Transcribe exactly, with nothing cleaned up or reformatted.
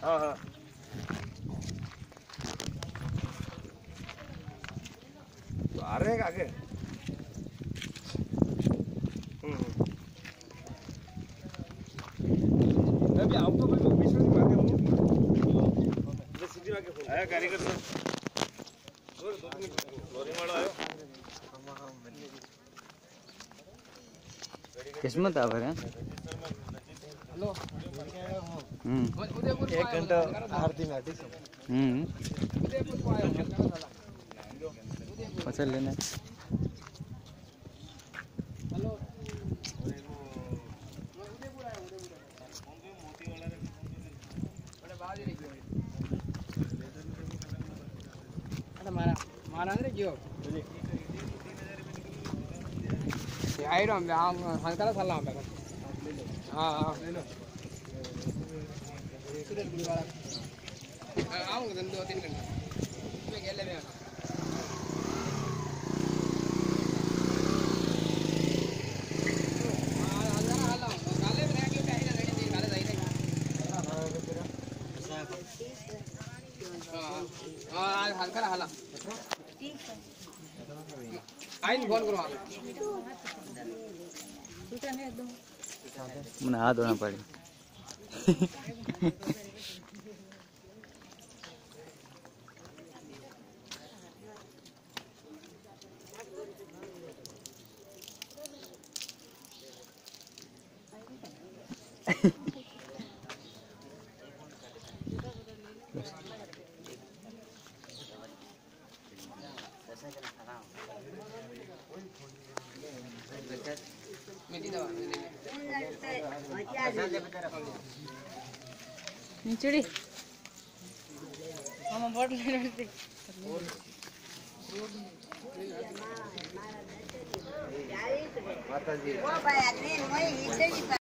हाँ हाँ तो आ रहे हैं आगे। अभी आप तो कोई बीच में मांगे हो ये सीधी मांगे फोन आया कारीगर सर और दो मिनट लोरी वाला आयो किस्मत आ भरे। हेलो हम्म एक घंटा आरती में आती हम्म फसल लेना। हेलो मारा मारा रे जो आई रहा हम हंसला सलाम पे हां हां ले लो सुरेश गुरुवारा आऊंगा दो तीन घंटे मैं गेले में हां हल्का हला ठीक है आइन फोन करो मैंने हाथ धोना पड़े। निचड़ी हम बोट लेने माता जी वो भाई आदमी वही